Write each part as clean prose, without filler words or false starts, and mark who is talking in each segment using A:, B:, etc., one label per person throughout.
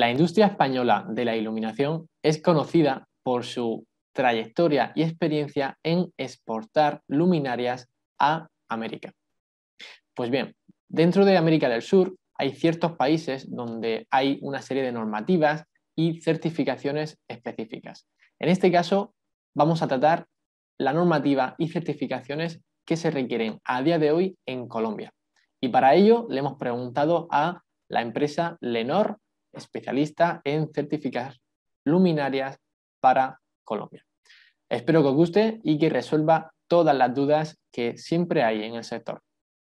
A: La industria española de la iluminación es conocida por su trayectoria y experiencia en exportar luminarias a América. Pues bien, dentro de América del Sur hay ciertos países donde hay una serie de normativas y certificaciones específicas. En este caso, vamos a tratar la normativa y certificaciones que se requieren a día de hoy en Colombia. Y para ello le hemos preguntado a la empresa Lenor, especialista en certificar luminarias para Colombia. Espero que os guste y que resuelva todas las dudas que siempre hay en el sector.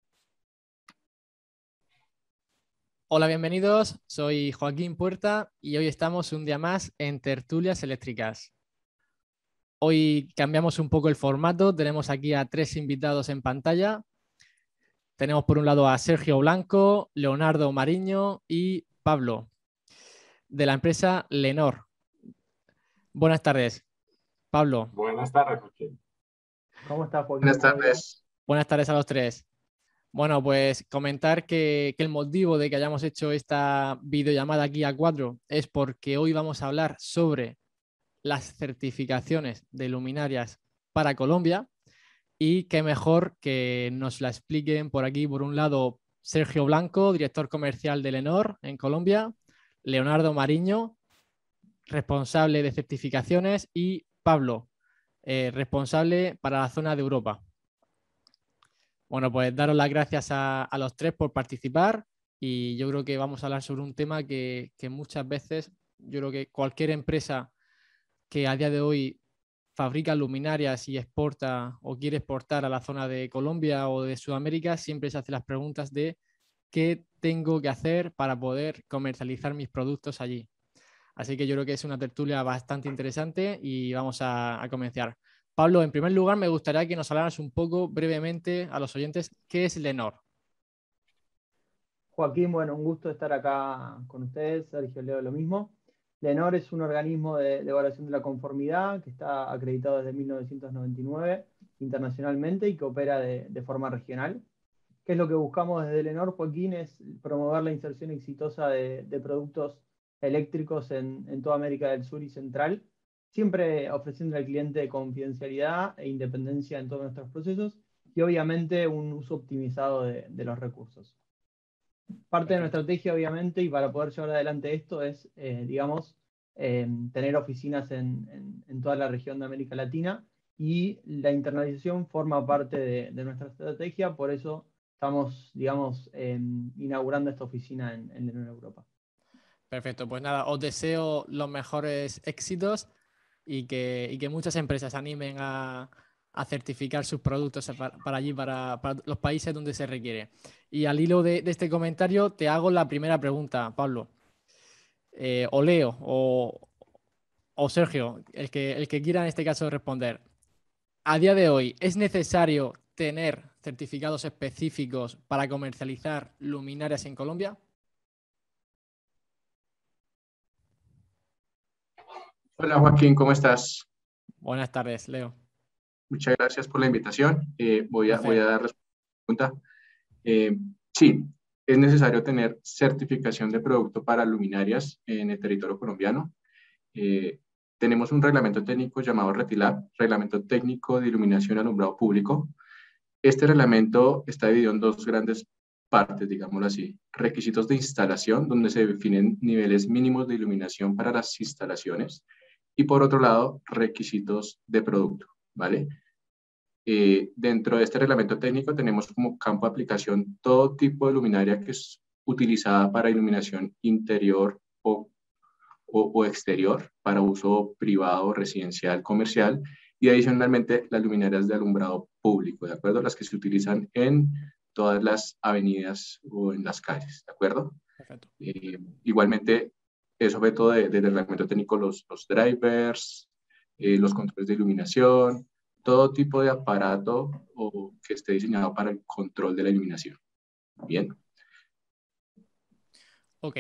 B: Hola, bienvenidos. Soy Joaquín Puerta y hoy estamos un día más en Tertulias Eléctricas. Hoy cambiamos un poco el formato. Tenemos aquí a 3 invitados en pantalla. Tenemos por un lado a Sergio Blanco, Leonardo Mariño y Pablo, de la empresa Lenor. Buenas tardes, Pablo.
C: Buenas tardes, Joaquín.
D: ¿Cómo estás, Joaquín?
C: Buenas tardes.
B: Buenas tardes a los 3. Bueno, pues comentar que el motivo de que hayamos hecho esta videollamada aquí a 4 es porque hoy vamos a hablar sobre las certificaciones de luminarias para Colombia y qué mejor que nos la expliquen por aquí, por un lado, Sergio Blanco, director comercial de Lenor en Colombia, Leonardo Mariño, responsable de certificaciones, y Pablo, responsable para la zona de Europa. Bueno, pues daros las gracias a los 3 por participar y yo creo que vamos a hablar sobre un tema que muchas veces, yo creo que cualquier empresa que a día de hoy fabrica luminarias y exporta o quiere exportar a la zona de Colombia o de Sudamérica, siempre se hace las preguntas de qué tengo que hacer para poder comercializar mis productos allí. Así que yo creo que es una tertulia bastante interesante y vamos a comenzar. Pablo, en primer lugar, me gustaría que nos hablaras un poco brevemente a los oyentes qué es Lenor.
D: Joaquín, bueno, un gusto estar acá con ustedes. Sergio, Leo, lo mismo. Lenor es un organismo de evaluación de la conformidad que está acreditado desde 1999 internacionalmente y que opera de forma regional. ¿Qué es lo que buscamos desde Lenor, Joaquín? Es promover la inserción exitosa de productos eléctricos en toda América del Sur y Central, siempre ofreciendo al cliente confidencialidad e independencia en todos nuestros procesos y obviamente un uso optimizado de los recursos. Parte de nuestra estrategia, obviamente, y para poder llevar adelante esto es, tener oficinas en toda la región de América Latina, y la internalización forma parte de nuestra estrategia. Por eso estamos, digamos, inaugurando esta oficina en Lenor Europa.
B: Perfecto, pues nada, os deseo los mejores éxitos y que muchas empresas animen a certificar sus productos para allí, para los países donde se requiere. Y al hilo de este comentario te hago la primera pregunta, Pablo. O Leo o Sergio, el que quiera en este caso responder. A día de hoy, ¿es necesario tener certificados específicos para comercializar luminarias en Colombia?
C: Hola, Joaquín, ¿cómo estás?
B: Buenas tardes, Leo.
C: Muchas gracias por la invitación. Voy a dar respuesta a la pregunta. Sí, es necesario tener certificación de producto para luminarias en el territorio colombiano. Tenemos un reglamento técnico llamado RETILAB, Reglamento Técnico de Iluminación y Alumbrado Público. Este reglamento está dividido en 2 grandes partes, digámoslo así. Requisitos de instalación, donde se definen niveles mínimos de iluminación para las instalaciones. Y por otro lado, requisitos de producto, ¿vale? Dentro de este reglamento técnico tenemos como campo de aplicación todo tipo de luminaria que es utilizada para iluminación interior o exterior, para uso privado, residencial, comercial, y adicionalmente las luminarias de alumbrado público, ¿de acuerdo? Las que se utilizan en todas las avenidas o en las calles, ¿de acuerdo?
B: Perfecto.
C: Igualmente, es objeto del reglamento técnico los drivers, los controles de iluminación, todo tipo de aparato que esté diseñado para el control de la iluminación. Bien.
B: Ok.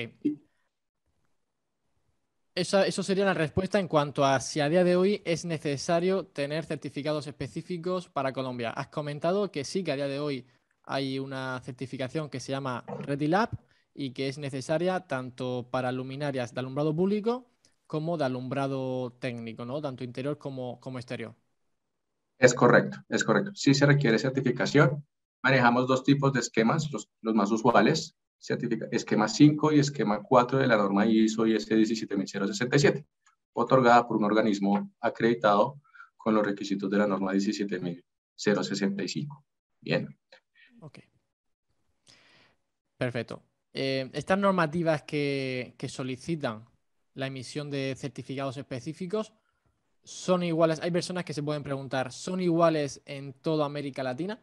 B: Eso sería la respuesta en cuanto a si a día de hoy es necesario tener certificados específicos para Colombia. Has comentado que sí, que a día de hoy hay una certificación que se llama RETILAB y que es necesaria tanto para luminarias de alumbrado público como de alumbrado técnico, ¿no? Tanto interior como exterior.
C: Es correcto, es correcto. Sí se requiere certificación. Manejamos dos tipos de esquemas, los más usuales, esquema 5 y esquema 4 de la norma ISO IS 17067, otorgada por un organismo acreditado con los requisitos de la norma 17065. Bien.
B: Ok. Perfecto. Estas normativas que solicitan la emisión de certificados específicos son iguales. Hay personas que se pueden preguntar, ¿son iguales en toda América Latina?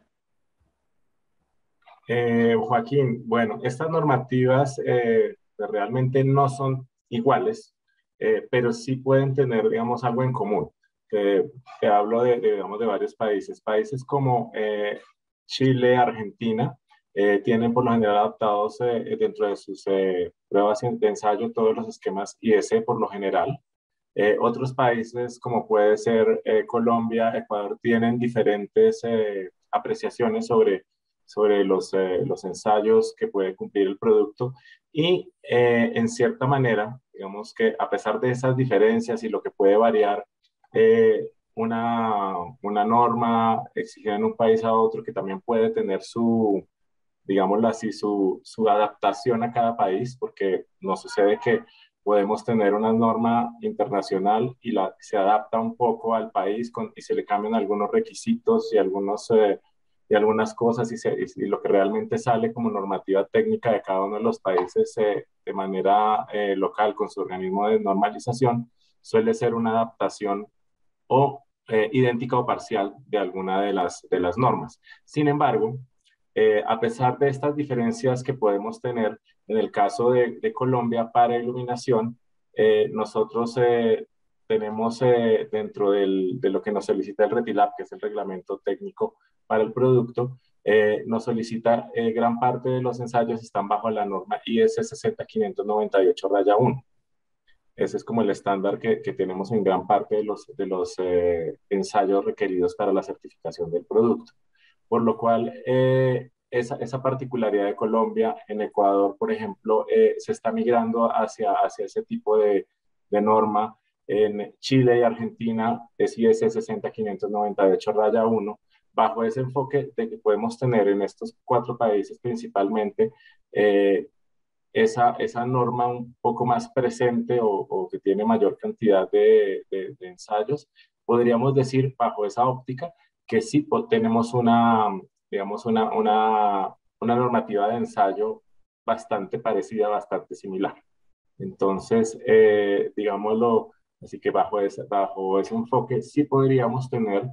E: Joaquín, bueno, estas normativas pues realmente no son iguales, pero sí pueden tener, digamos, algo en común. Te hablo digamos, de varios países. Países como Chile, Argentina, tienen por lo general adaptados dentro de sus pruebas de ensayo todos los esquemas IS por lo general. Otros países, como puede ser Colombia, Ecuador, tienen diferentes apreciaciones sobre los ensayos que puede cumplir el producto y en cierta manera, digamos que a pesar de esas diferencias y lo que puede variar una norma exigida en un país a otro que también puede tener digámoslo así, su adaptación a cada país, porque nos sucede que podemos tener una norma internacional y se adapta un poco al país y se le cambian algunos requisitos y algunas cosas y lo que realmente sale como normativa técnica de cada uno de los países de manera local con su organismo de normalización suele ser una adaptación o idéntica o parcial de alguna de las normas. Sin embargo, a pesar de estas diferencias que podemos tener en el caso de Colombia para iluminación, nosotros tenemos dentro de lo que nos solicita el RETILAB, que es el reglamento técnico para el producto, nos solicita gran parte de los ensayos están bajo la norma IS 60598-1. Ese es como el estándar que tenemos en gran parte de los ensayos requeridos para la certificación del producto. Por lo cual, esa particularidad de Colombia, en Ecuador, por ejemplo, se está migrando hacia ese tipo de norma. En Chile y Argentina es IS 60598-1, bajo ese enfoque de que podemos tener en estos 4 países principalmente esa norma un poco más presente o que tiene mayor cantidad de ensayos, podríamos decir bajo esa óptica que sí tenemos digamos, una normativa de ensayo bastante parecida, bastante similar. Entonces, digámoslo, así que bajo ese enfoque sí podríamos tener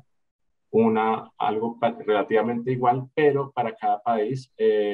E: algo relativamente igual, pero para cada país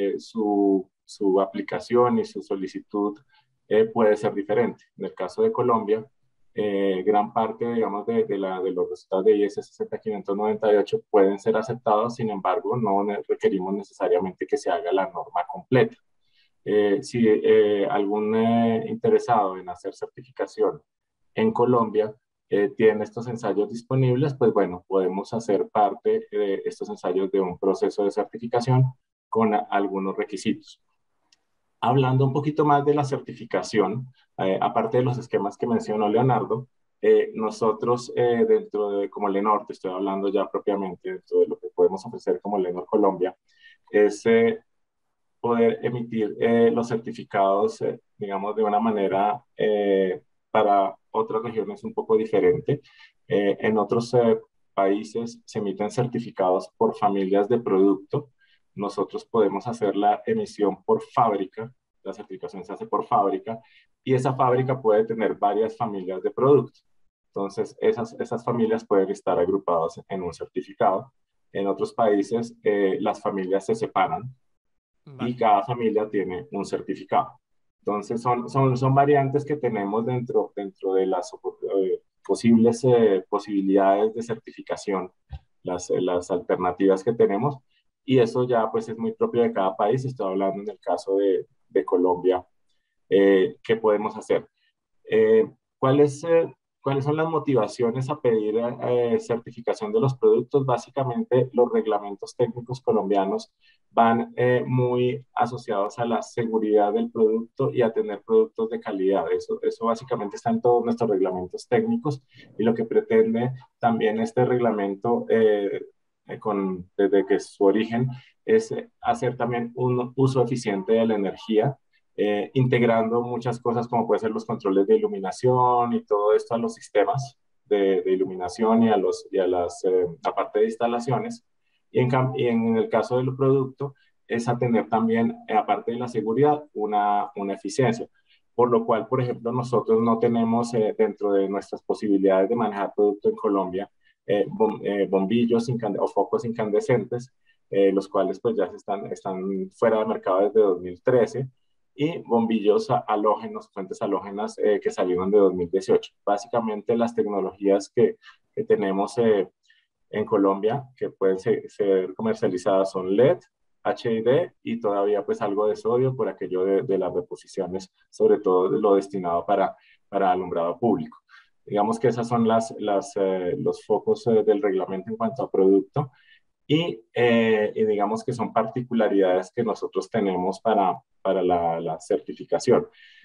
E: su aplicación y su solicitud puede ser diferente. En el caso de Colombia, gran parte, digamos, de los resultados de IS 60598 pueden ser aceptados, sin embargo, no requerimos necesariamente que se haga la norma completa. Si algún interesado en hacer certificación en Colombia tiene estos ensayos disponibles, pues bueno, podemos hacer parte de estos ensayos de un proceso de certificación con algunos requisitos. Hablando un poquito más de la certificación, aparte de los esquemas que mencionó Leonardo, nosotros dentro de como Lenor, te estoy hablando ya propiamente dentro de lo que podemos ofrecer como Lenor Colombia, es poder emitir los certificados, digamos, de una manera para otras regiones un poco diferente. En otros países se emiten certificados por familias de producto. Nosotros podemos hacer la emisión por fábrica, la certificación se hace por fábrica, y esa fábrica puede tener varias familias de producto. Entonces, esas familias pueden estar agrupadas en un certificado. En otros países, las familias se separan y cada familia tiene un certificado. Entonces, son variantes que tenemos dentro de las posibles posibilidades de certificación, las alternativas que tenemos, y eso ya pues es muy propio de cada país. Estoy hablando en el caso de Colombia, ¿qué podemos hacer? Eh, ¿cuáles, ¿Cuáles son las motivaciones a pedir certificación de los productos? Básicamente, los reglamentos técnicos colombianos van muy asociados a la seguridad del producto y a tener productos de calidad. Eso básicamente está en todos nuestros reglamentos técnicos, y lo que pretende también este reglamento desde que es su origen es hacer también un uso eficiente de la energía, integrando muchas cosas como pueden ser los controles de iluminación y todo esto a los sistemas de iluminación y a las la parte de instalaciones. Y en el caso del producto, es a tener también, aparte de la seguridad, una eficiencia. Por lo cual, por ejemplo, nosotros no tenemos dentro de nuestras posibilidades de manejar producto en Colombia bombillos o focos incandescentes, los cuales pues ya están fuera de mercado desde 2013, y bombillos halógenos, fuentes halógenas que salieron de 2018. Básicamente las tecnologías que tenemos en Colombia que pueden ser comercializadas son LED, HID y todavía pues algo de sodio por aquello de las reposiciones, sobre todo de lo destinado para alumbrado público. Digamos que esas son los focos del reglamento en cuanto a producto, y digamos que son particularidades que nosotros tenemos para la certificación.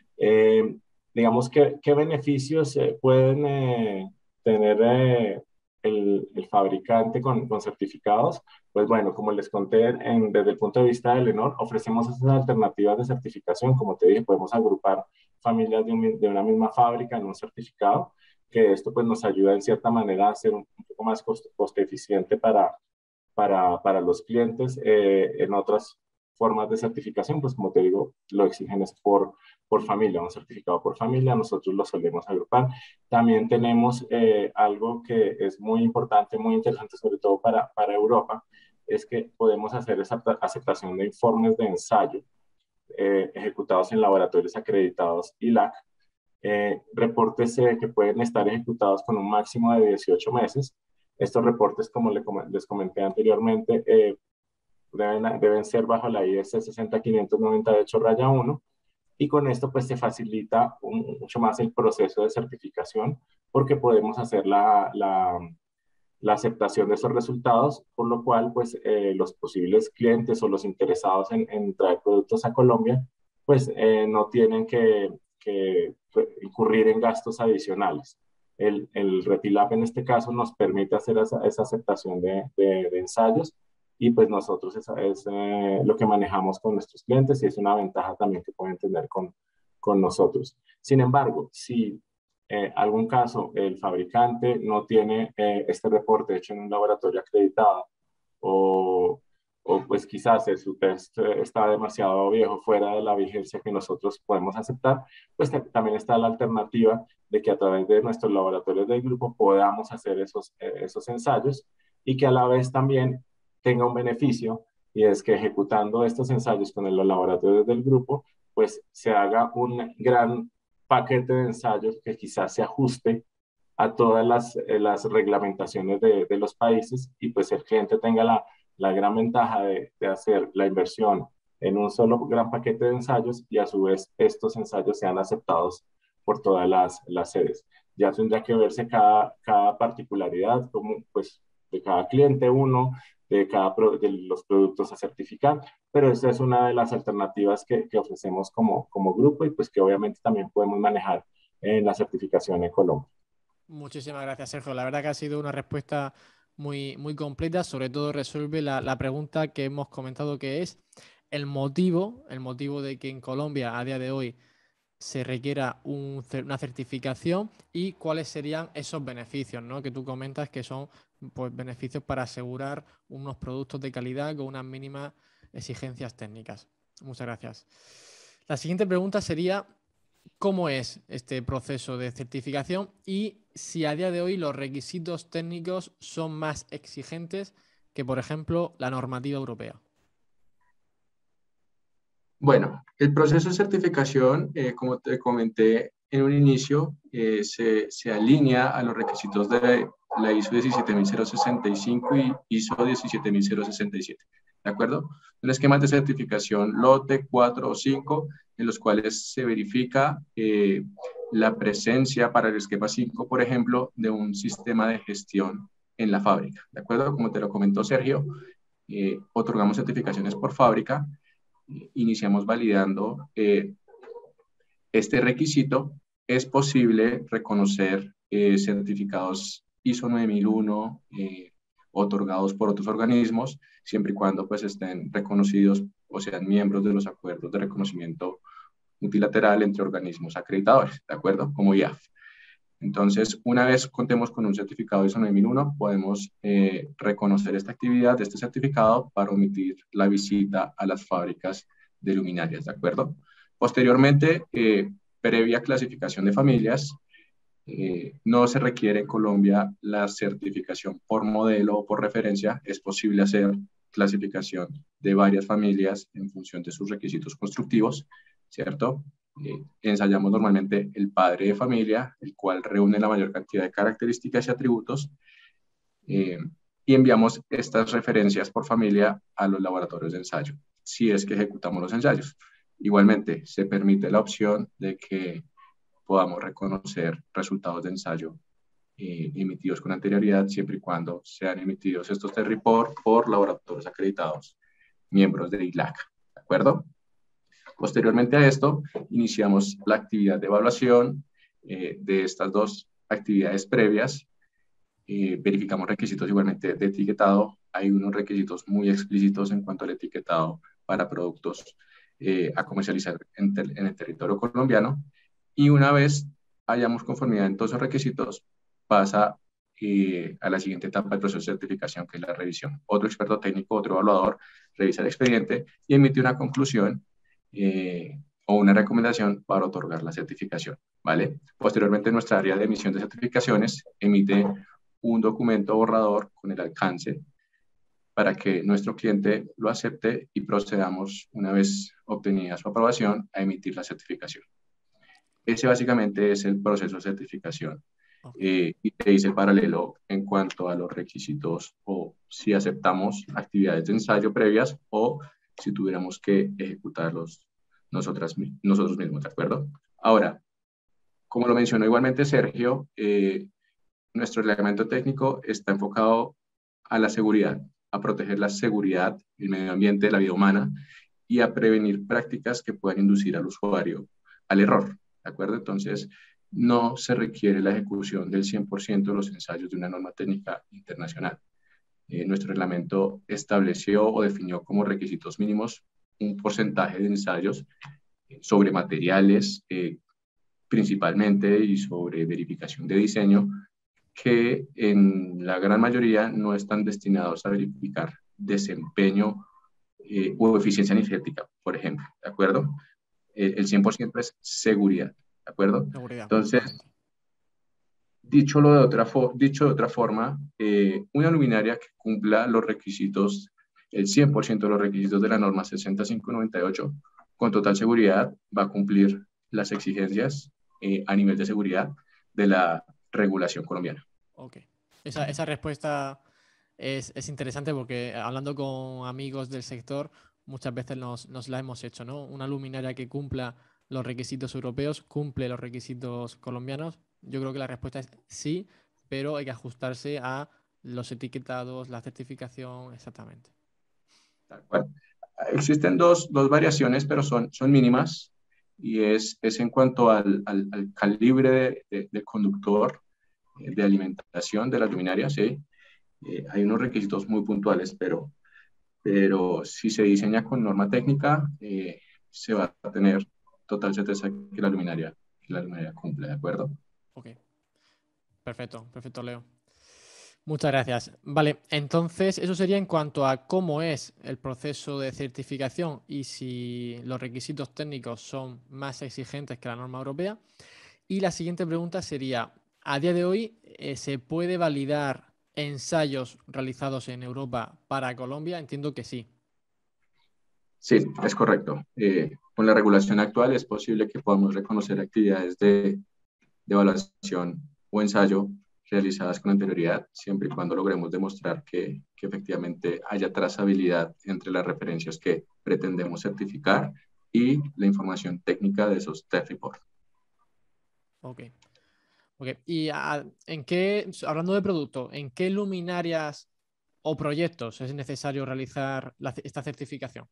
E: Digamos que, ¿qué beneficios pueden tener el fabricante con certificados? Pues bueno, como les conté, desde el punto de vista del ENOR, ofrecemos esas alternativas de certificación. Como te dije, podemos agrupar familias de una misma fábrica en un certificado, que esto pues nos ayuda en cierta manera a ser un poco más coste eficiente para los clientes. En otras formas de certificación, pues como te digo, lo exigen es por familia, un certificado por familia, nosotros lo solemos agrupar. También tenemos algo que es muy importante, muy interesante, sobre todo para Europa, es que podemos hacer esa aceptación de informes de ensayo ejecutados en laboratorios acreditados ILAC, reportes que pueden estar ejecutados con un máximo de 18 meses. Estos reportes, como les comenté anteriormente, deben ser bajo la IS 60598-1, y con esto pues se facilita mucho más el proceso de certificación, porque podemos hacer la aceptación de esos resultados, por lo cual pues los posibles clientes o los interesados en traer productos a Colombia pues no tienen que incurrir en gastos adicionales. El RETILAB en este caso nos permite hacer esa aceptación de ensayos, y pues nosotros es lo que manejamos con nuestros clientes, y es una ventaja también que pueden tener con nosotros. Sin embargo, si algún caso el fabricante no tiene este reporte hecho en un laboratorio acreditado, o pues quizás su test está demasiado viejo, fuera de la vigencia que nosotros podemos aceptar, pues también está la alternativa de que a través de nuestros laboratorios del grupo podamos hacer esos ensayos, y que a la vez también tenga un beneficio, y es que ejecutando estos ensayos con los laboratorios del grupo, pues se haga un gran paquete de ensayos que quizás se ajuste a todas las reglamentaciones de los países, y pues el cliente tenga la gran ventaja de hacer la inversión en un solo gran paquete de ensayos, y a su vez estos ensayos sean aceptados por todas las sedes. Ya tendrá que verse cada particularidad, como pues de cada cliente de los productos a certificar, pero esta es una de las alternativas que ofrecemos como grupo, y pues que obviamente también podemos manejar en la certificación en Colombia.
B: Muchísimas gracias, Sergio. La verdad que ha sido una respuesta muy, muy completa. Sobre todo resuelve la pregunta que hemos comentado, que es el motivo de que en Colombia a día de hoy se requiera una certificación, y cuáles serían esos beneficios, ¿no?, que tú comentas, que son pues beneficios para asegurar unos productos de calidad con unas mínimas exigencias técnicas. Muchas gracias. La siguiente pregunta sería: ¿cómo es este proceso de certificación, y si a día de hoy los requisitos técnicos son más exigentes que, por ejemplo, la normativa europea?
C: Bueno, el proceso de certificación, como te comenté en un inicio, se alinea a los requisitos de la ISO 17065 y ISO 17067, ¿de acuerdo? Son esquemas de certificación lote 4 o 5, en los cuales se verifica la presencia para el esquema 5, por ejemplo, de un sistema de gestión en la fábrica, ¿de acuerdo? Como te lo comentó Sergio, otorgamos certificaciones por fábrica, iniciamos validando este requisito. Es posible reconocer certificados ISO 9001 otorgados por otros organismos, siempre y cuando pues, estén reconocidos o sean miembros de los acuerdos de reconocimiento multilateral entre organismos acreditadores, ¿de acuerdo? Como IAF. Entonces, una vez contemos con un certificado ISO 9001, podemos reconocer esta actividad de este certificado para omitir la visita a las fábricas de luminarias, ¿de acuerdo? Posteriormente, previa clasificación de familias, no se requiere en Colombia la certificación por modelo o por referencia. Es posible hacer clasificación de varias familias en función de sus requisitos constructivos, ¿cierto? Ensayamos normalmente el padre de familia, el cual reúne la mayor cantidad de características y atributos, y enviamos estas referencias por familia a los laboratorios de ensayo, si es que ejecutamos los ensayos. Igualmente, se permite la opción de que podamos reconocer resultados de ensayo emitidos con anterioridad, siempre y cuando sean emitidos estos T-Report por laboratorios acreditados, miembros de ILAC, ¿de acuerdo? Posteriormente a esto, iniciamos la actividad de evaluación de estas dos actividades previas. Verificamos requisitos igualmente de etiquetado. Hay unos requisitos muy explícitos en cuanto al etiquetado para productos a comercializar en el territorio colombiano. Y una vez hayamos conformidad en todos esos requisitos, pasa a la siguiente etapa del proceso de certificación, que es la revisión. Otro experto técnico, otro evaluador, revisa el expediente y emite una conclusión o una recomendación para otorgar la certificación, ¿vale? Posteriormente, nuestra área de emisión de certificaciones emite un documento borrador con el alcance para que nuestro cliente lo acepte y procedamos, una vez obtenida su aprobación, a emitir la certificación. Ese básicamente es el proceso de certificación. Y te dice paralelo en cuanto a los requisitos o si aceptamos actividades de ensayo previas o si tuviéramos que ejecutarlos nosotros mismos, ¿de acuerdo? Ahora, como lo mencionó igualmente Sergio, nuestro reglamento técnico está enfocado a la seguridad, a proteger la seguridad, el medio ambiente, la vida humana y a prevenir prácticas que puedan inducir al usuario al error, ¿de acuerdo? Entonces, no se requiere la ejecución del 100% de los ensayos de una norma técnica internacional. Nuestro reglamento estableció o definió como requisitos mínimos un porcentaje de ensayos sobre materiales principalmente y sobre verificación de diseño que en la gran mayoría no están destinados a verificar desempeño o eficiencia energética, por ejemplo, ¿de acuerdo? El 100% es seguridad, ¿de acuerdo?
B: Seguridad.
C: Entonces, dicho de otra forma, una luminaria que cumpla los requisitos, el 100% de los requisitos de la norma 60598, con total seguridad va a cumplir las exigencias a nivel de seguridad de la regulación colombiana.
B: Ok. Esa respuesta es interesante porque hablando con amigos del sector, muchas veces nos la hemos hecho, ¿no? Una luminaria que cumpla los requisitos europeos, cumple los requisitos colombianos. Yo creo que la respuesta es sí, pero hay que ajustarse a los etiquetados, la certificación, exactamente.
C: Tal cual. Existen dos variaciones, pero son mínimas, y es en cuanto al calibre de conductor de alimentación de las luminarias, ¿sí? Hay unos requisitos muy puntuales, pero si se diseña con norma técnica, se va a tener total certeza que la luminaria cumple, ¿de acuerdo?
B: Ok. Perfecto, Leo. Muchas gracias. Vale, entonces eso sería en cuanto a cómo es el proceso de certificación y si los requisitos técnicos son más exigentes que la norma europea. Y la siguiente pregunta sería, a día de hoy, ¿se puede validar ensayos realizados en Europa para Colombia? Entiendo que sí.
C: Sí, es correcto. Con la regulación actual es posible que podamos reconocer actividades de evaluación o ensayo realizadas con anterioridad, siempre y cuando logremos demostrar que efectivamente haya trazabilidad entre las referencias que pretendemos certificar y la información técnica de esos test report.
B: Ok. Y hablando de producto, ¿en qué luminarias o proyectos es necesario realizar esta certificación?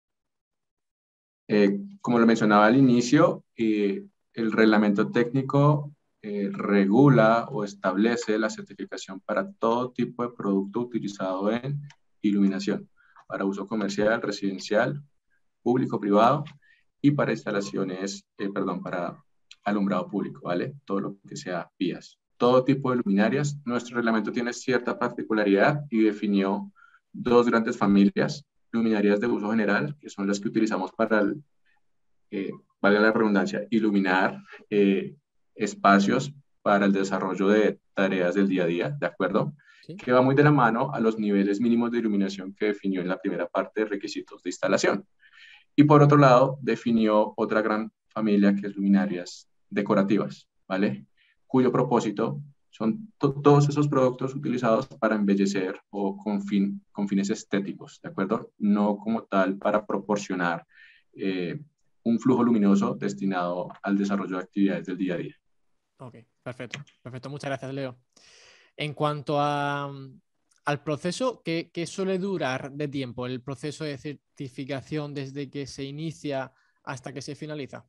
C: Como lo mencionaba al inicio, el reglamento técnico regula o establece la certificación para todo tipo de producto utilizado en iluminación, para uso comercial, residencial, público, privado y para instalaciones, para alumbrado público, ¿vale? Todo lo que sea vías. Todo tipo de luminarias. Nuestro reglamento tiene cierta particularidad y definió dos grandes familias: luminarias de uso general, que son las que utilizamos para, valga la redundancia, iluminar espacios para el desarrollo de tareas del día a día, ¿de acuerdo?
B: ¿Sí?
C: Que va muy de la mano a los niveles mínimos de iluminación que definió en la primera parte de requisitos de instalación. Y por otro lado, definió otra gran familia que es luminarias decorativas, ¿vale? Cuyo propósito son todos esos productos utilizados para embellecer o con fines estéticos, ¿de acuerdo? No como tal para proporcionar un flujo luminoso destinado al desarrollo de actividades del día a día.
B: Ok, perfecto, perfecto. Muchas gracias, Leo. En cuanto al proceso, ¿qué suele durar de tiempo el proceso de certificación desde que se inicia hasta que se finaliza?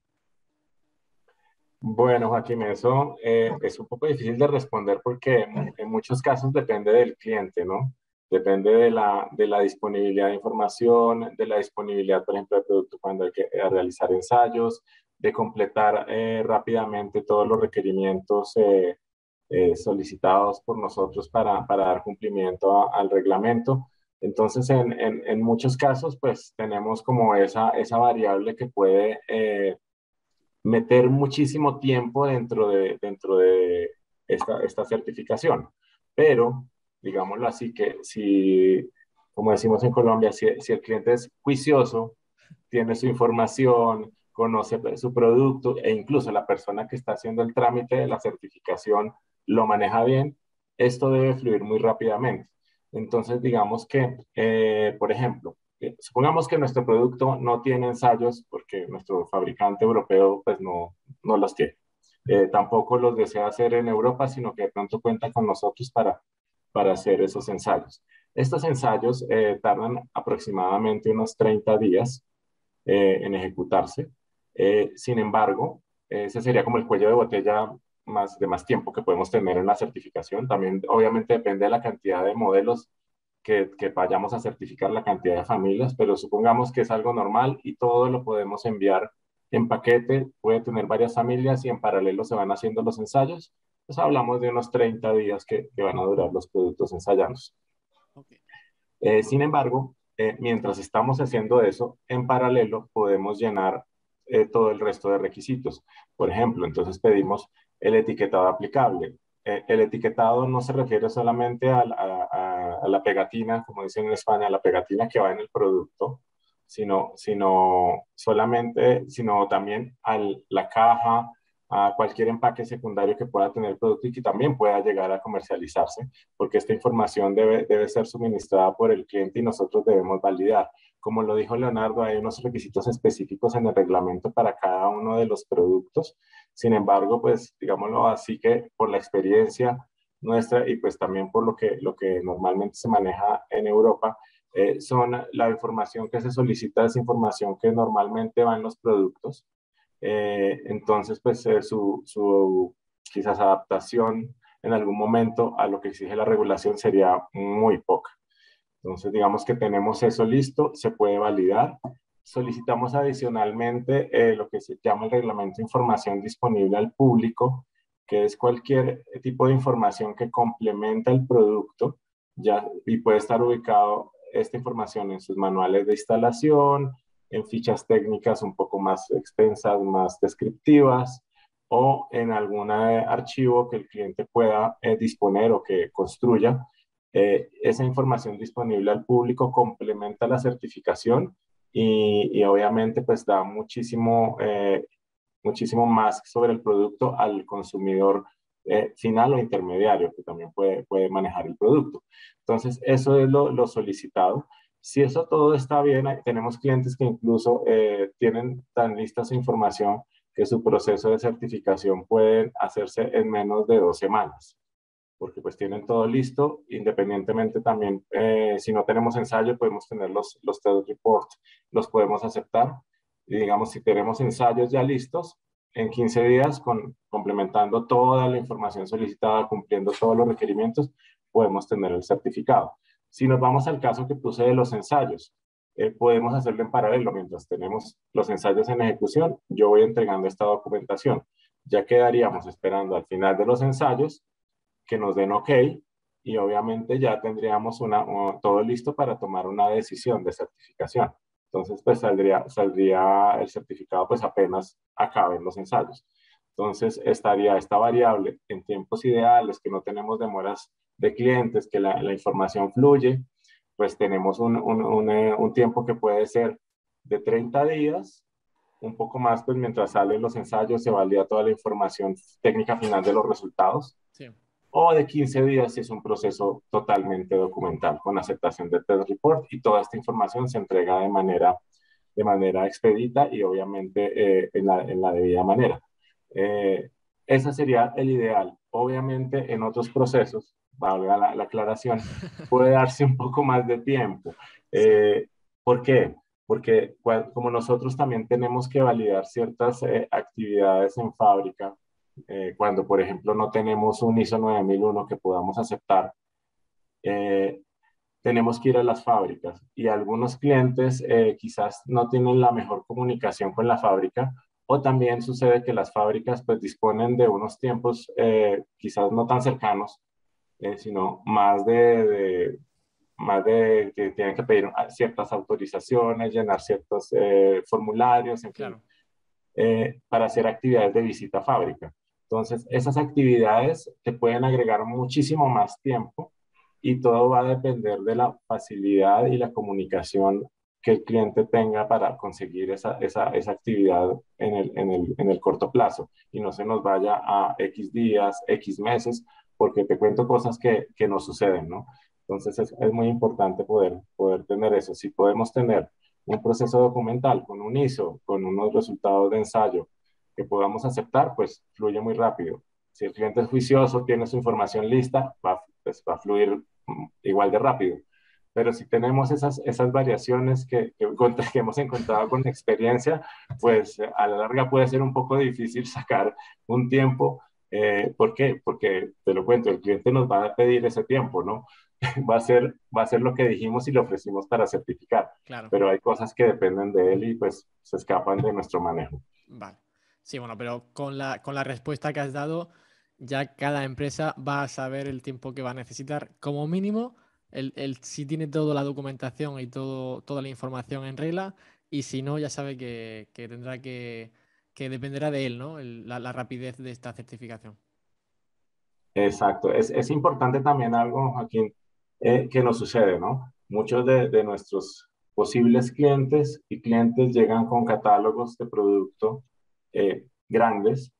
E: Bueno, Joaquín, eso es un poco difícil de responder porque en muchos casos depende del cliente, ¿no? Depende de la disponibilidad de información, de la disponibilidad, por ejemplo, del producto cuando hay que realizar ensayos, de completar rápidamente todos los requerimientos solicitados por nosotros para dar cumplimiento al reglamento. Entonces, en muchos casos, pues tenemos como esa variable que puede meter muchísimo tiempo dentro de esta certificación. Pero, digámoslo así, que si, como decimos en Colombia, si el cliente es juicioso, tiene su información, conoce su producto e incluso la persona que está haciendo el trámite de la certificación lo maneja bien, esto debe fluir muy rápidamente. Entonces, digamos que, por ejemplo, supongamos que nuestro producto no tiene ensayos porque nuestro fabricante europeo pues no los tiene. Tampoco los desea hacer en Europa, sino que de pronto cuenta con nosotros para hacer esos ensayos. Estos ensayos tardan aproximadamente unos 30 días en ejecutarse. Sin embargo, ese sería como el cuello de botella de más tiempo que podemos tener en la certificación. También, obviamente, depende de la cantidad de modelos que vayamos a certificar, la cantidad de familias, pero supongamos que es algo normal y todo lo podemos enviar en paquete, puede tener varias familias y en paralelo se van haciendo los ensayos. Pues hablamos de unos 30 días que van a durar los productos ensayados.
B: Okay.
E: Sin embargo, mientras estamos haciendo eso, en paralelo podemos llenar todo el resto de requisitos. Por ejemplo, entonces pedimos el etiquetado aplicable. El etiquetado no se refiere solamente a la pegatina, como dicen en España, a la pegatina que va en el producto, sino también a la caja, a cualquier empaque secundario que pueda tener el producto y que también pueda llegar a comercializarse, porque esta información debe ser suministrada por el cliente y nosotros debemos validar. Como lo dijo Leonardo, hay unos requisitos específicos en el reglamento para cada uno de los productos. Sin embargo, pues digámoslo así, que por la experiencia nuestra y pues también por lo que normalmente se maneja en Europa, son la información que se solicita, es información que normalmente va en los productos. Entonces, pues su quizás adaptación en algún momento a lo que exige la regulación sería muy poca. Entonces, digamos que tenemos eso listo, se puede validar. Solicitamos adicionalmente lo que se llama el reglamento de información disponible al público, que es cualquier tipo de información que complementa el producto y puede estar ubicado esta información en sus manuales de instalación, en fichas técnicas un poco más extensas, más descriptivas, o en algún archivo que el cliente pueda disponer o que construya. Esa información disponible al público complementa la certificación y obviamente pues da muchísimo más sobre el producto al consumidor final o intermediario que también puede manejar el producto. Entonces, eso es lo solicitado. Si eso todo está bien, tenemos clientes que incluso tienen tan lista su información que su proceso de certificación puede hacerse en menos de 2 semanas. porque pues tienen todo listo, independientemente también, si no tenemos ensayo, podemos tener los test reports, los podemos aceptar, y digamos, si tenemos ensayos ya listos, en 15 días, complementando toda la información solicitada, cumpliendo todos los requerimientos, podemos tener el certificado. Si nos vamos al caso que puse de los ensayos, podemos hacerlo en paralelo. Mientras tenemos los ensayos en ejecución, yo voy entregando esta documentación. Ya quedaríamos esperando al final de los ensayos que nos den OK, y obviamente ya tendríamos todo listo para tomar una decisión de certificación. Entonces, pues saldría el certificado pues apenas acaben los ensayos. Entonces, estaría esta variable en tiempos ideales, que no tenemos demoras de clientes, que la información fluye, pues tenemos un tiempo que puede ser de 30 días, un poco más, pues mientras salen los ensayos se valida toda la información técnica final de los resultados. Sí. O de 15 días si es un proceso totalmente documental, con aceptación de test report, y toda esta información se entrega de manera expedita y obviamente en la debida manera. Ese sería el ideal. Obviamente en otros procesos, valga la aclaración, puede darse un poco más de tiempo. ¿Por qué? Porque como nosotros también tenemos que validar ciertas actividades en fábrica, cuando por ejemplo no tenemos un ISO 9001 que podamos aceptar, tenemos que ir a las fábricas, y algunos clientes quizás no tienen la mejor comunicación con la fábrica, o también sucede que las fábricas pues disponen de unos tiempos quizás no tan cercanos, sino más de que tienen que pedir ciertas autorizaciones, llenar ciertos formularios, en fin, claro, para hacer actividades de visita a fábrica. Entonces, esas actividades te pueden agregar muchísimo más tiempo, y todo va a depender de la facilidad y la comunicación que el cliente tenga para conseguir esa actividad en el corto plazo, y no se nos vaya a X días, X meses, porque te cuento cosas que no suceden, ¿no? Entonces es muy importante poder tener eso. Si podemos tener un proceso documental con un ISO, con unos resultados de ensayo que podamos aceptar, pues fluye muy rápido. Si el cliente es juicioso, tiene su información lista, pues va a fluir igual de rápido. Pero si tenemos esas variaciones que hemos encontrado con experiencia, pues a la larga puede ser un poco difícil sacar un tiempo. ¿Por qué? Porque, te lo cuento, el cliente nos va a pedir ese tiempo, ¿no? Va a ser lo que dijimos y le ofrecimos para certificar. Claro. Pero hay cosas que dependen de él y pues se escapan de nuestro manejo.
B: Vale. Sí, bueno, pero con la respuesta que has dado, ya cada empresa va a saber el tiempo que va a necesitar. Como mínimo, si tiene toda la documentación y toda la información en regla, y si no, ya sabe que tendrá que dependerá de él, ¿no? La rapidez de esta certificación.
E: Exacto. Es importante también algo, Joaquín, que nos sucede, ¿no? Muchos de nuestros posibles clientes y clientes llegan con catálogos de producto grandes,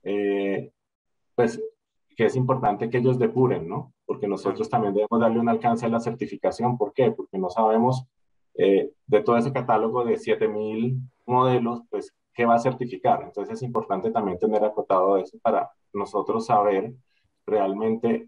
E: pues que es importante que ellos depuren, ¿no? Porque nosotros también debemos darle un alcance a la certificación. ¿Por qué? Porque no sabemos de todo ese catálogo de 7.000 modelos, pues, ¿qué va a certificar? Entonces es importante también tener acotado eso para nosotros saber realmente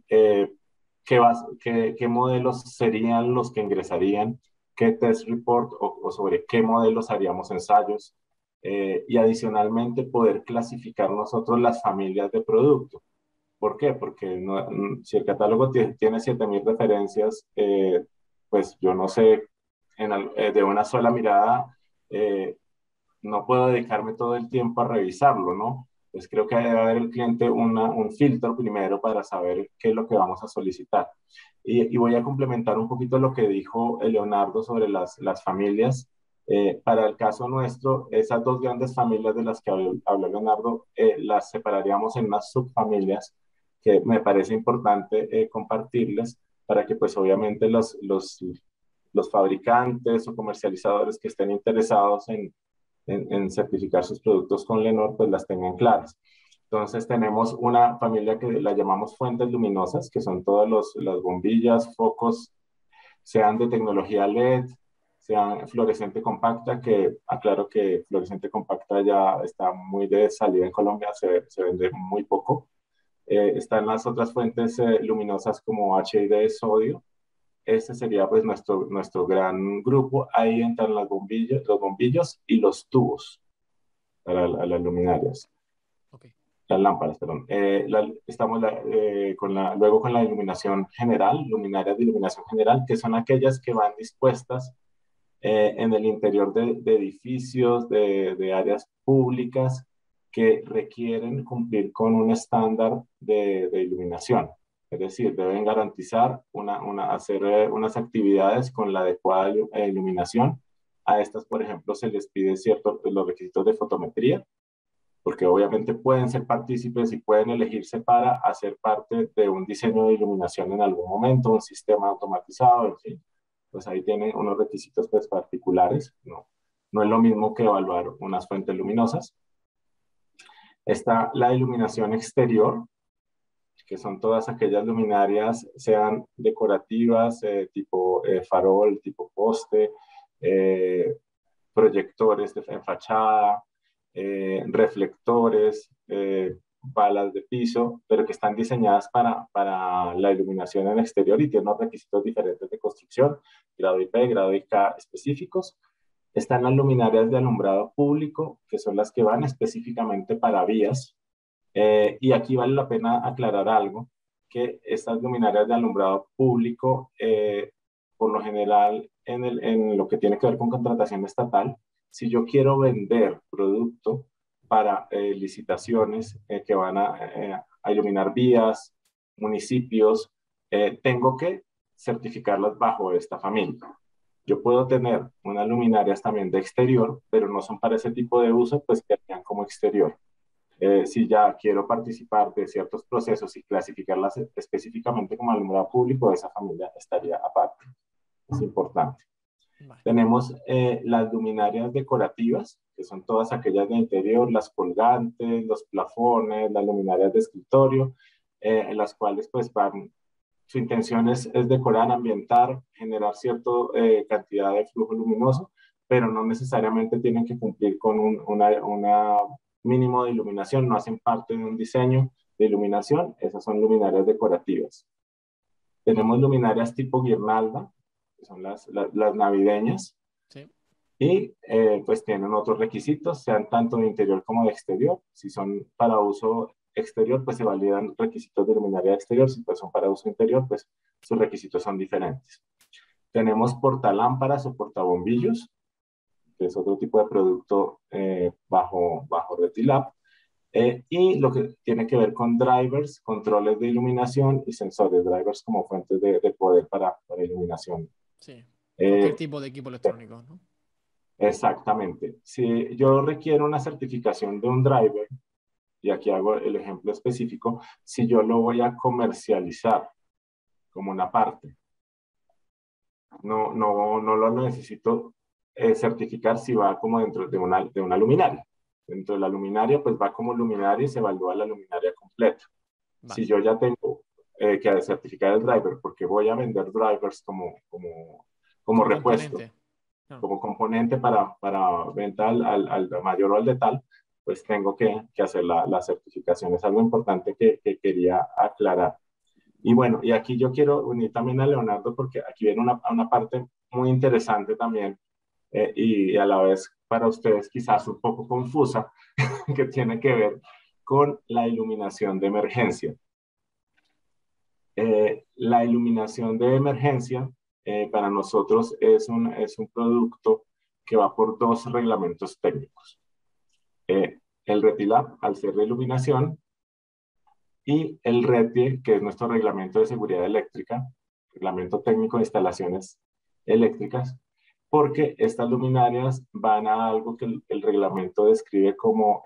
E: qué modelos serían los que ingresarían, qué test report o sobre qué modelos haríamos ensayos, y adicionalmente poder clasificar nosotros las familias de producto. ¿Por qué? Porque si el catálogo tiene 7.000 referencias, pues yo no sé, de una sola mirada, no puedo dedicarme todo el tiempo a revisarlo, ¿no? Pues creo que debe haber el cliente un filtro primero para saber qué es lo que vamos a solicitar. Y voy a complementar un poquito lo que dijo Leonardo sobre las familias. Para el caso nuestro, esas dos grandes familias de las que habló Leonardo, las separaríamos en unas subfamilias que me parece importante compartirles, para que pues obviamente los fabricantes o comercializadores que estén interesados en certificar sus productos con Lenor, pues las tengan claras. Entonces tenemos una familia que la llamamos fuentes luminosas, que son todas las bombillas, focos, sean de tecnología LED, sean fluorescente compacta, que aclaro que fluorescente compacta ya está muy de salida en Colombia, se vende muy poco. Están las otras fuentes luminosas como HID, sodio. Este sería pues nuestro gran grupo. Ahí entran los bombillos y los tubos para las luminarias.
B: Okay.
E: Las lámparas, perdón. Estamos luego con la iluminación general, luminarias de iluminación general, que son aquellas que van dispuestas en el interior de edificios, de áreas públicas que requieren cumplir con un estándar de iluminación. Es decir, deben garantizar hacer unas actividades con la adecuada iluminación. A estas, por ejemplo, se les pide los requisitos de fotometría, porque obviamente pueden ser partícipes y pueden elegirse para hacer parte de un diseño de iluminación en algún momento, un sistema automatizado, en fin. Pues ahí tienen unos requisitos pues, particulares. No es lo mismo que evaluar unas fuentes luminosas. Está la iluminación exterior, que son todas aquellas luminarias, sean decorativas, tipo farol, tipo poste, proyectores en fachada, reflectores, balas de piso, pero que están diseñadas para la iluminación en el exterior y tienen unos requisitos diferentes de construcción, grado IP, grado IK específicos. Están las luminarias de alumbrado público, que son las que van específicamente para vías. Y aquí vale la pena aclarar algo, que estas luminarias de alumbrado público, por lo general, en lo que tiene que ver con contratación estatal, si yo quiero vender producto para licitaciones que van a iluminar vías, municipios, tengo que certificarlas bajo esta familia. Yo puedo tener unas luminarias también de exterior, pero no son para ese tipo de uso, pues que sean como exterior. Si ya quiero participar de ciertos procesos y clasificarlas específicamente como alumbrado público, esa familia estaría aparte. Es importante. Vale. Tenemos las luminarias decorativas, que son todas aquellas de interior, las colgantes, los plafones, las luminarias de escritorio, en las cuales pues su intención es decorar, ambientar, generar cierta cantidad de flujo luminoso, pero no necesariamente tienen que cumplir con una mínimo de iluminación, no hacen parte de un diseño de iluminación, esas son luminarias decorativas. Tenemos luminarias tipo guirnalda, que son las navideñas, sí. Y pues tienen otros requisitos, sean tanto de interior como de exterior. Si son para uso exterior, pues se validan requisitos de luminaria exterior, si pues son para uso interior, pues sus requisitos son diferentes. Tenemos portalámparas o portabombillos, que es otro tipo de producto bajo Retilab, y lo que tiene que ver con drivers, controles de iluminación y sensores, drivers como fuentes de poder para iluminación.
B: Sí, cualquier tipo de equipo electrónico, ¿no?
E: Exactamente. Si yo requiero una certificación de un driver, y aquí hago el ejemplo específico, si yo lo voy a comercializar como una parte, no lo necesito certificar si va como dentro de una luminaria. Dentro de la luminaria, pues va como luminaria y se evalúa la luminaria completa. Vale. Si yo ya tengo que certificar el driver, porque voy a vender drivers como repuesto, como componente para venta al mayor o al de tal, pues tengo que hacer la certificación. Es algo importante que quería aclarar. Y bueno, y aquí yo quiero unir también a Leonardo, porque aquí viene una parte muy interesante también, y a la vez para ustedes quizás un poco confusa, que tiene que ver con la iluminación de emergencia. La iluminación de emergencia para nosotros es un producto que va por dos reglamentos técnicos. El Retilab, al ser de iluminación, y el RETIE, que es nuestro reglamento de seguridad eléctrica, reglamento técnico de instalaciones eléctricas, porque estas luminarias van a algo que el reglamento describe como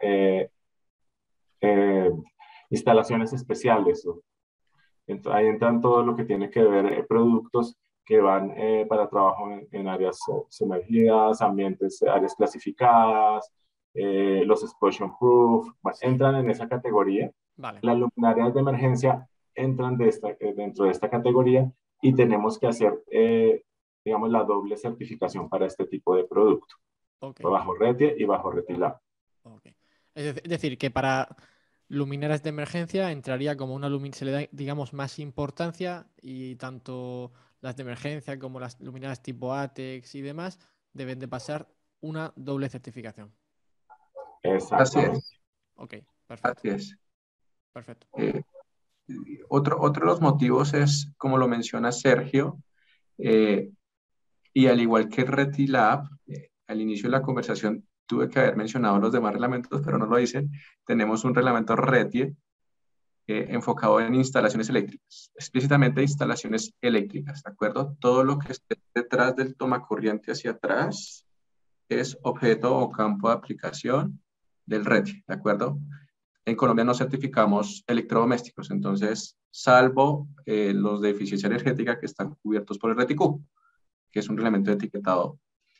E: instalaciones especiales. Entonces, ahí entran todo lo que tiene que ver productos que van para trabajo en áreas sumergidas, áreas clasificadas, los explosion proof, sí. Entran en esa categoría. Vale. Las luminarias de emergencia entran dentro de esta categoría y tenemos que hacer, digamos, la doble certificación para este tipo de producto. Okay. Bajo RETIE y bajo Retilab.
B: Okay. Es decir, que para luminarias de emergencia entraría como una luminaria, se le da, digamos, más importancia, y tanto las de emergencia como las luminarias tipo ATEX y demás deben de pasar una doble certificación.
C: Así
E: Exactamente.
C: es,
B: Ok, perfecto,
C: así es.
B: perfecto.
C: Otro de los motivos es, como lo menciona Sergio, eh, y al igual que RetiLab, al inicio de la conversación tuve que haber mencionado los demás reglamentos, pero no lo hice. Tenemos un reglamento RETIE enfocado en instalaciones eléctricas, explícitamente instalaciones eléctricas, ¿de acuerdo? Todo lo que esté detrás del tomacorriente hacia atrás es objeto o campo de aplicación del RETIE, ¿de acuerdo? En Colombia no certificamos electrodomésticos, entonces, salvo los de eficiencia energética que están cubiertos por el RETIQ, que es un reglamento de etiquetado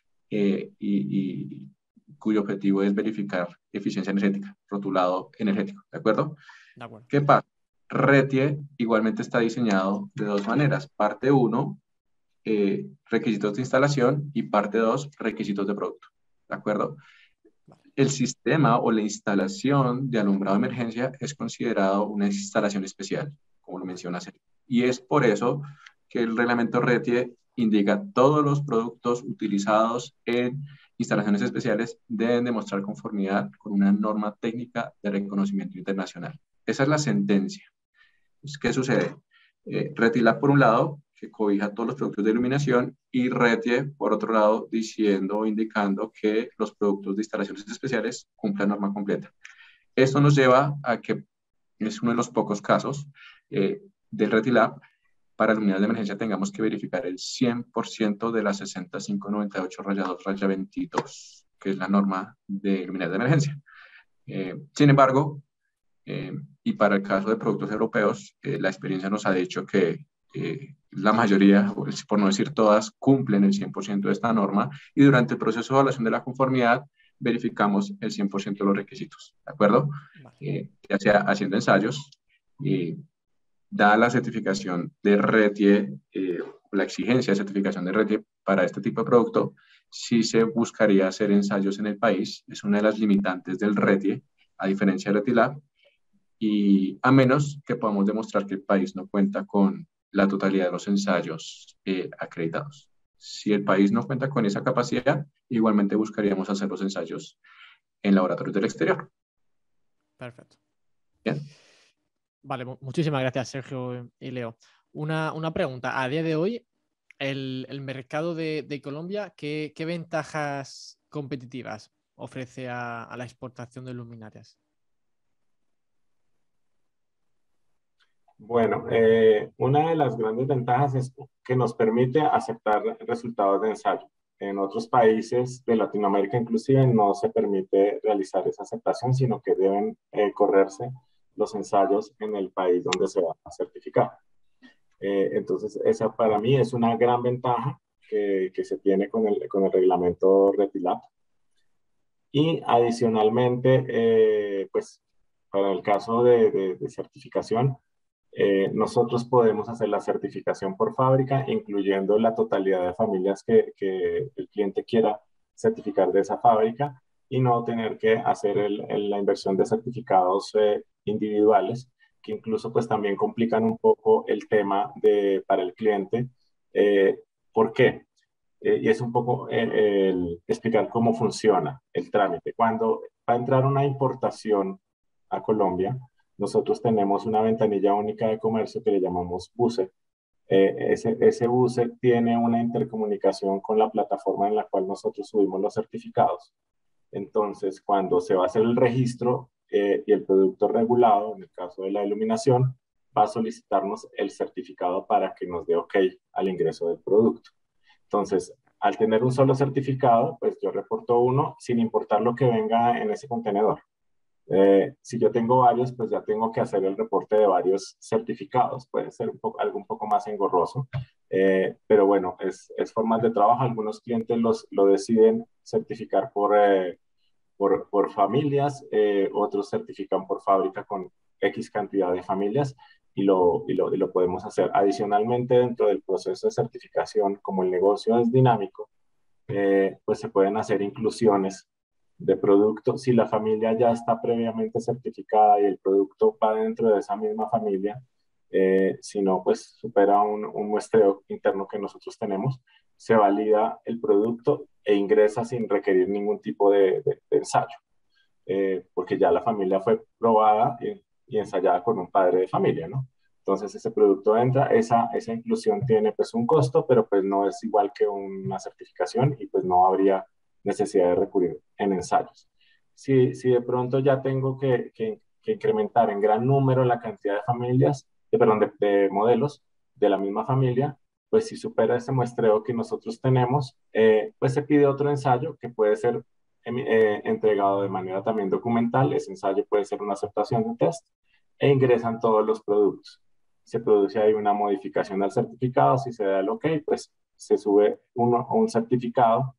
C: y cuyo objetivo es verificar eficiencia energética, rotulado energético, ¿de acuerdo?
B: De acuerdo.
C: ¿Qué pasa? RETIE igualmente está diseñado de dos maneras. Parte 1, requisitos de instalación, y parte 2, requisitos de producto, ¿de acuerdo? El sistema o la instalación de alumbrado de emergencia es considerado una instalación especial, como lo menciona Sergio. Y es por eso que el reglamento RETIE indica todos los productos utilizados en instalaciones especiales deben demostrar conformidad con una norma técnica de reconocimiento internacional. Esa es la sentencia. ¿Qué sucede? RETILAB por un lado, que cobija todos los productos de iluminación, y RETIE por otro lado, diciendo o indicando que los productos de instalaciones especiales cumplan norma completa. Esto nos lleva a que es uno de los pocos casos del RETILAB. Para luminarias de emergencia tengamos que verificar el 100% de la 60598-2-22, que es la norma de luminarias de emergencia. Sin embargo, y para el caso de productos europeos, la experiencia nos ha dicho que la mayoría, por no decir todas, cumplen el 100% de esta norma, y durante el proceso de evaluación de la conformidad verificamos el 100% de los requisitos, ¿de acuerdo?
B: Vale.
C: Ya sea haciendo ensayos, dada la certificación de RETIE, la exigencia de certificación de RETIE para este tipo de producto, sí se buscaría hacer ensayos en el país. Es una de las limitantes del RETIE, a diferencia del RETILAB, y a menos que podamos demostrar que el país no cuenta con la totalidad de los ensayos acreditados. Si el país no cuenta con esa capacidad, igualmente buscaríamos hacer los ensayos en laboratorios del exterior.
B: Perfecto.
C: Bien.
B: Vale, muchísimas gracias, Sergio y Leo. Una pregunta. A día de hoy, el mercado de Colombia, ¿qué ventajas competitivas ofrece a la exportación de luminarias?
E: Bueno, una de las grandes ventajas es que nos permite aceptar resultados de ensayo. En otros países de Latinoamérica inclusive no se permite realizar esa aceptación, sino que deben correrse los ensayos en el país donde se va a certificar. Entonces, esa para mí es una gran ventaja que se tiene con el reglamento RETILAB. Y adicionalmente, pues para el caso de certificación, nosotros podemos hacer la certificación por fábrica, incluyendo la totalidad de familias que el cliente quiera certificar de esa fábrica, y no tener que hacer la inversión de certificados individuales, que incluso pues también complican un poco el tema para el cliente. ¿Por qué? Y es un poco el explicar cómo funciona el trámite. Cuando va a entrar una importación a Colombia, nosotros tenemos una ventanilla única de comercio que le llamamos BUSE. Ese BUSE tiene una intercomunicación con la plataforma en la cual nosotros subimos los certificados. Entonces, cuando se va a hacer el registro y el producto regulado, en el caso de la iluminación, va a solicitarnos el certificado para que nos dé OK al ingreso del producto. Entonces, al tener un solo certificado, pues yo reporto uno sin importar lo que venga en ese contenedor. Si yo tengo varios, pues ya tengo que hacer el reporte de varios certificados. Puede ser algo un poco más engorroso, pero bueno, es formas de trabajo. Algunos clientes lo deciden certificar por familias, otros certifican por fábrica con X cantidad de familias, y lo podemos hacer. Adicionalmente, dentro del proceso de certificación, como el negocio es dinámico, pues se pueden hacer inclusiones de producto, si la familia ya está previamente certificada y el producto va dentro de esa misma familia, si no, pues supera un muestreo interno que nosotros tenemos, se valida el producto e ingresa sin requerir ningún tipo de ensayo, porque ya la familia fue probada y ensayada con un padre de familia, ¿no? Entonces ese producto entra, esa inclusión tiene pues un costo, pero pues no es igual que una certificación y pues no habría necesidad de recurrir en ensayos. Si de pronto ya tengo que incrementar en gran número la cantidad de familias, perdón, de modelos de la misma familia, pues si supera ese muestreo que nosotros tenemos, pues se pide otro ensayo que puede ser entregado de manera también documental. Ese ensayo puede ser una aceptación de test e ingresan todos los productos. Se produce ahí una modificación al certificado, si se da el OK, pues se sube un certificado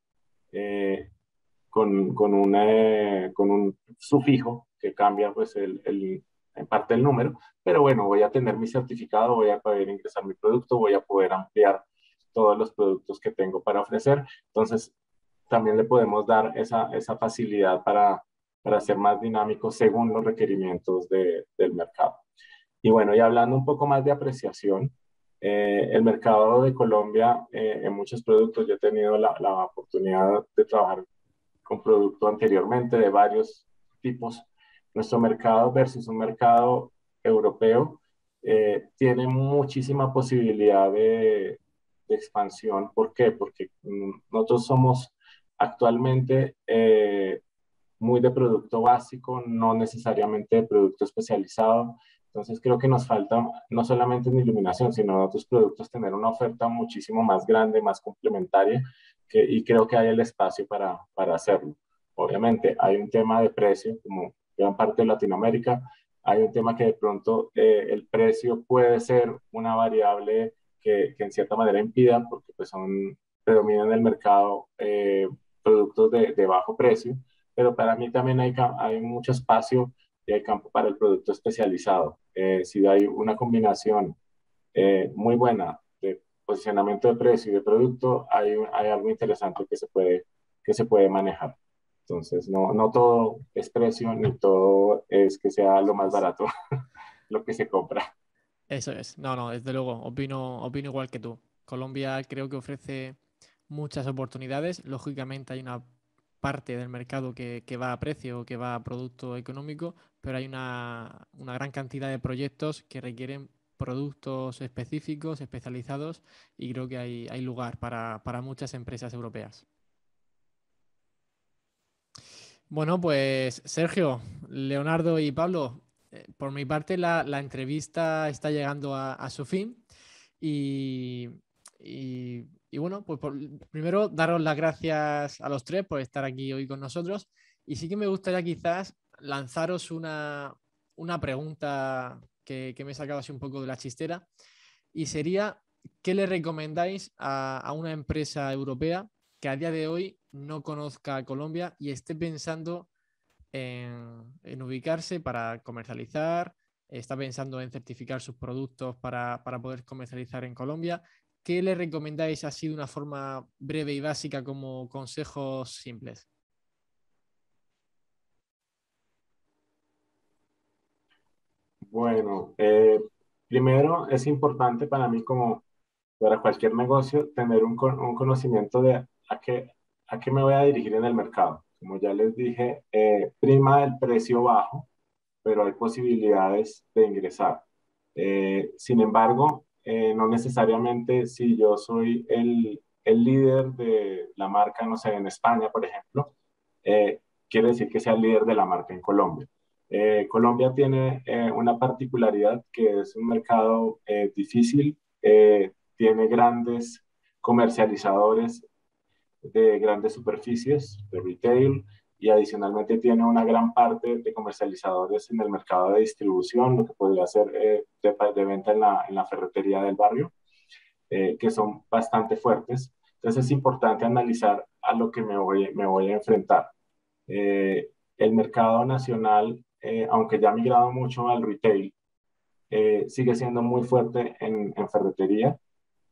E: con un sufijo que cambia pues en parte el número, pero bueno, voy a tener mi certificado, voy a poder ingresar mi producto, voy a poder ampliar todos los productos que tengo para ofrecer. Entonces, también le podemos dar esa facilidad para ser más dinámico según los requerimientos del mercado. Y bueno, y hablando un poco más de apreciación, el mercado de Colombia en muchos productos, yo he tenido la oportunidad de trabajar con producto anteriormente de varios tipos. Nuestro mercado versus un mercado europeo tiene muchísima posibilidad de expansión. ¿Por qué? Porque nosotros somos actualmente muy de producto básico, no necesariamente de producto especializado. Entonces creo que nos falta no solamente en iluminación, sino en otros productos tener una oferta muchísimo más grande, más complementaria, y creo que hay el espacio para hacerlo. Obviamente hay un tema de precio, como gran parte de Latinoamérica, hay un tema que de pronto el precio puede ser una variable que en cierta manera impida, porque pues predominan en el mercado productos de bajo precio, pero para mí también hay mucho espacio y hay campo para el producto especializado. Si hay una combinación muy buena de posicionamiento de precio y de producto, hay algo interesante que se puede manejar. Entonces, no todo es precio, ni todo es que sea lo más barato lo que se compra.
B: Eso es. No, no, desde luego, opino igual que tú. Colombia creo que ofrece muchas oportunidades. Lógicamente hay una parte del mercado que va a precio, que va a producto económico, pero hay una gran cantidad de proyectos que requieren productos específicos, especializados, y creo que hay lugar para muchas empresas europeas. Bueno, pues Sergio, Leonardo y Pablo, por mi parte la entrevista está llegando a su fin y, y bueno, pues primero daros las gracias a los tres por estar aquí hoy con nosotros, y sí que me gustaría quizás lanzaros una pregunta que me he sacado así un poco de la chistera, y sería: ¿qué le recomendáis a una empresa europea que a día de hoy no conozca Colombia y esté pensando en ubicarse para comercializar, está pensando en certificar sus productos para poder comercializar en Colombia? ¿Qué le recomendáis así de una forma breve y básica como consejos simples?
E: Bueno, primero es importante para mí, como para cualquier negocio, tener un conocimiento de a qué me voy a dirigir en el mercado. Como ya les dije, prima el precio bajo, pero hay posibilidades de ingresar. Sin embargo, no necesariamente si yo soy el líder de la marca, no sé, en España, por ejemplo, quiere decir que sea el líder de la marca en Colombia. Colombia tiene una particularidad, que es un mercado difícil, tiene grandes comercializadores de grandes superficies, de retail, y adicionalmente tiene una gran parte de comercializadores en el mercado de distribución, lo que podría ser de venta en la ferretería del barrio, que son bastante fuertes. Entonces es importante analizar a lo que me voy a enfrentar. El mercado nacional, aunque ya ha migrado mucho al retail, sigue siendo muy fuerte en ferretería,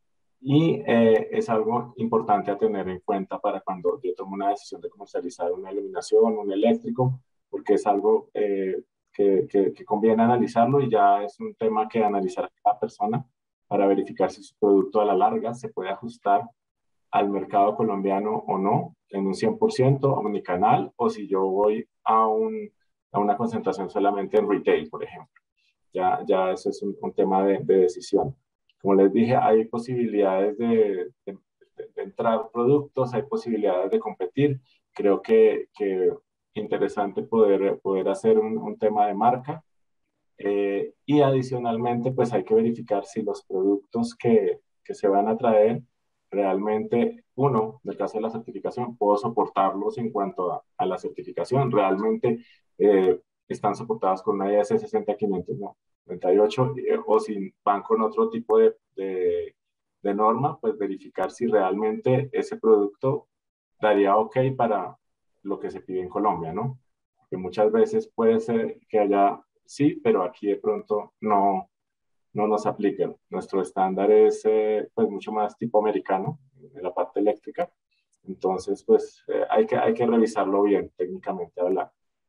E: Y es algo importante a tener en cuenta para cuando yo tomo una decisión de comercializar una iluminación, un eléctrico, porque es algo que conviene analizarlo y ya es un tema que analizará cada persona para verificar si su producto a la larga se puede ajustar al mercado colombiano o no, en un 100% omnicanal, o si yo voy a una concentración solamente en retail, por ejemplo. Ya eso es un tema de decisión. Como les dije, hay posibilidades de entrar productos, hay posibilidades de competir. Creo que interesante poder hacer un tema de marca. Y adicionalmente, pues hay que verificar si los productos que se van a traer realmente, uno, en el caso de la certificación, puedo soportarlos en cuanto a la certificación. Realmente están soportados con una IS 60598, o si van con otro tipo de norma, pues verificar si realmente ese producto daría ok para lo que se pide en Colombia, ¿no? Porque muchas veces puede ser que haya sí, pero aquí de pronto no nos aplican. Nuestro estándar es pues mucho más tipo americano en la parte eléctrica. Entonces, pues hay que revisarlo bien, técnicamente hablando.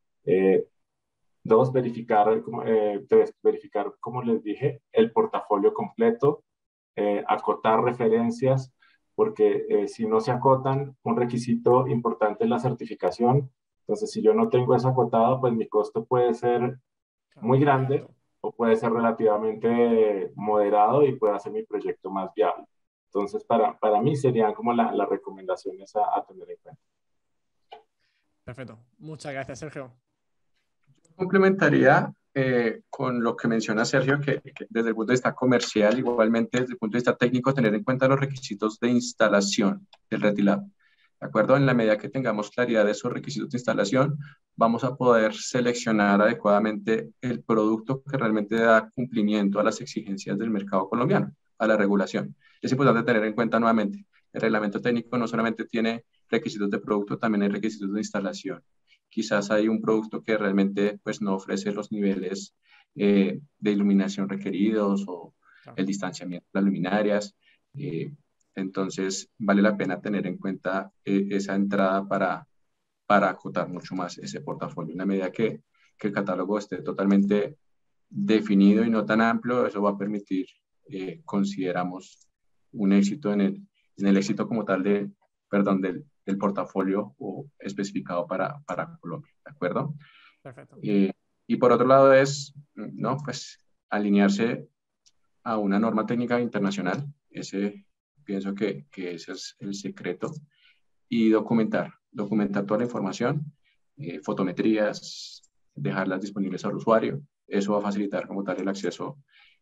E: Dos, tres, verificar, como les dije, el portafolio completo, acotar referencias, porque si no se acotan, un requisito importante es la certificación. Entonces, si yo no tengo eso acotado, pues mi costo puede ser muy grande o puede ser relativamente moderado y puede hacer mi proyecto más viable. Entonces, para mí serían como las recomendaciones a tener en cuenta.
B: Perfecto. Muchas gracias, Sergio.
C: Complementaría con lo que menciona Sergio, que desde el punto de vista comercial, igualmente desde el punto de vista técnico, tener en cuenta los requisitos de instalación del REDILAB. ¿De acuerdo? En la medida que tengamos claridad de esos requisitos de instalación, vamos a poder seleccionar adecuadamente el producto que realmente da cumplimiento a las exigencias del mercado colombiano, a la regulación. Es importante tener en cuenta nuevamente, el reglamento técnico no solamente tiene requisitos de producto, también hay requisitos de instalación. Quizás hay un producto que realmente pues, no ofrece los niveles de iluminación requeridos o el distanciamiento de las luminarias. Entonces, vale la pena tener en cuenta esa entrada para acotar mucho más ese portafolio. En la medida que el catálogo esté totalmente definido y no tan amplio, eso va a permitir, consideramos, un éxito en el éxito como tal del portafolio o especificado para Colombia, ¿de acuerdo?
B: Perfecto.
C: Y por otro lado es, ¿no? Pues alinearse a una norma técnica internacional, pienso que ese es el secreto, y documentar toda la información, fotometrías, dejarlas disponibles al usuario. Eso va a facilitar como tal el acceso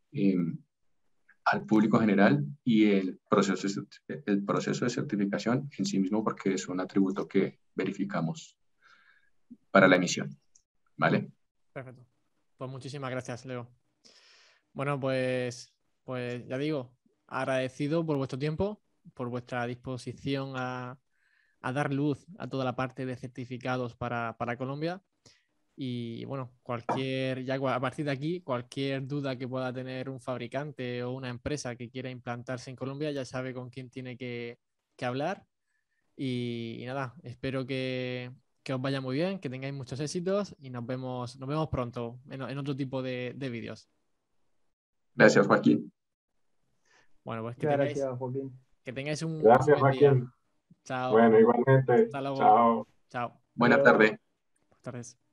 C: al público general y el proceso de certificación en sí mismo, porque es un atributo que verificamos para la emisión. ¿Vale?
B: Perfecto. Pues muchísimas gracias, Leo. Bueno, pues ya digo, agradecido por vuestro tiempo, por vuestra disposición a dar luz a toda la parte de certificados para Colombia. Y bueno, a partir de aquí, cualquier duda que pueda tener un fabricante o una empresa que quiera implantarse en Colombia, ya sabe con quién tiene que hablar. Y nada, espero que os vaya muy bien, que tengáis muchos éxitos y nos vemos pronto en otro tipo de vídeos.
C: Gracias, Joaquín.
B: Bueno, pues
D: Gracias, Joaquín.
B: Que tengáis un
E: Gracias,
B: buen día.
E: Joaquín.
B: Chao.
E: Bueno, igualmente.
B: Hasta luego.
E: Chao.
B: Chao.
C: Buena tarde.
B: Buenas tardes.